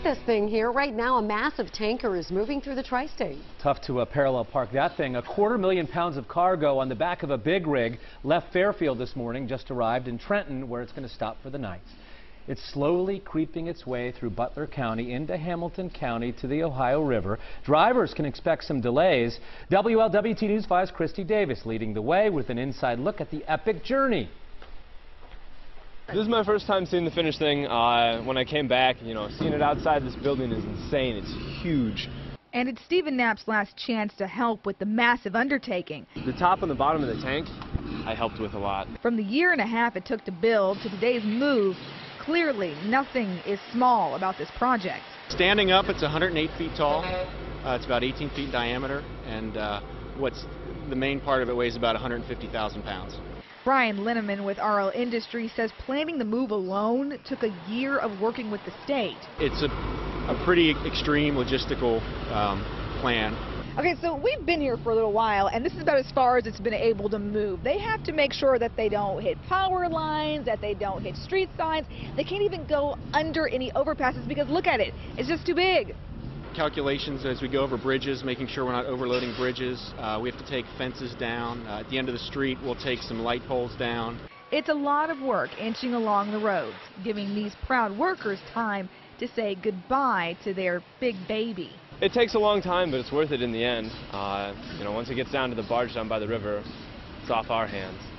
at this thing here. Right now, a massive tanker is moving through the tri-state. Tough to parallel park that thing. 250,000 pounds of cargo on the back of a big rig left Fairfield this morning, just arrived in Trenton, where it's going to stop for the night. It's slowly creeping its way through Butler County into Hamilton County to the Ohio River. Drivers can expect some delays. WLWT News 5's Christy Davis leading the way with an inside look at the epic journey. This is my first time seeing the finished thing. When I came back, seeing it outside this building is insane. It's huge. And it's Stephen Knapp's last chance to help with the massive undertaking. The top and the bottom of the tank, I helped with a lot. From the year and a half it took to build to today's move, clearly nothing is small about this project. Standing up, it's 108 feet tall. It's about 18 feet in diameter, and what's the main part of it weighs about 150,000 pounds. Brian Linneman with RL Industries says planning the move alone took a year of working with the state. It's a pretty extreme logistical plan. Okay, so we've been here for a little while, and this is about as far as it's been able to move. They have to make sure that they don't hit power lines, that they don't hit street signs. They can't even go under any overpasses because look at it, it's just too big. Calculations as we go over bridges, making sure we're not overloading bridges. We have to take fences down. At the end of the street, we'll take some light poles down. It's a lot of work inching along the roads, giving these proud workers time to say goodbye to their big baby. It takes a long time, but it's worth it in the end. Once it gets down to the barge down by the river, it's off our hands.